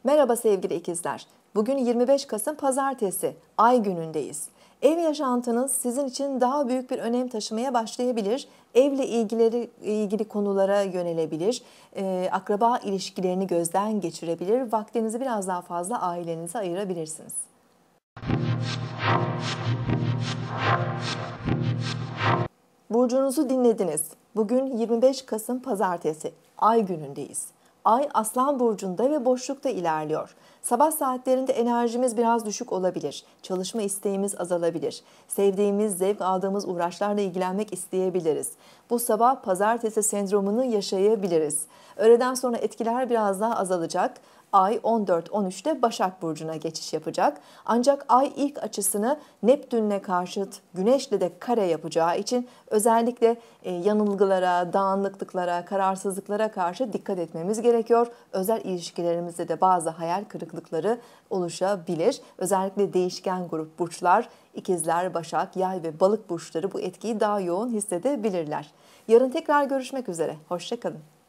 Merhaba sevgili ikizler. Bugün 25 Kasım Pazartesi, Ay günündeyiz. Ev yaşantınız sizin için daha büyük bir önem taşımaya başlayabilir. Evle ilgili konulara yönelebilir. Akraba ilişkilerini gözden geçirebilir. Vaktinizi biraz daha fazla ailenize ayırabilirsiniz. Burcunuzu dinlediniz. Bugün 25 Kasım Pazartesi, Ay günündeyiz. Ay Aslan Burcu'nda ve boşlukta ilerliyor. Sabah saatlerinde enerjimiz biraz düşük olabilir. Çalışma isteğimiz azalabilir. Sevdiğimiz, zevk aldığımız uğraşlarla ilgilenmek isteyebiliriz. Bu sabah pazartesi sendromunu yaşayabiliriz. Öğleden sonra etkiler biraz daha azalacak. Ay 14-13'te Başak Burcu'na geçiş yapacak. Ancak Ay ilk açısını Neptün'le karşıt, Güneş'le de kare yapacağı için özellikle yanılgılara, dağınıklıklara, kararsızlıklara karşı dikkat etmemiz gerekiyor. Özel ilişkilerimizde de bazı hayal kırıklıkları oluşabilir. Özellikle değişken grup burçlar, İkizler, Başak, Yay ve Balık burçları bu etkiyi daha yoğun hissedebilirler. Yarın tekrar görüşmek üzere. Hoşça kalın.